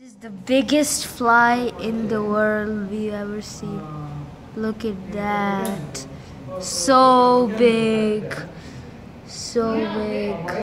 This is the biggest fly in the world we've ever seen. Look at that. So big. So big.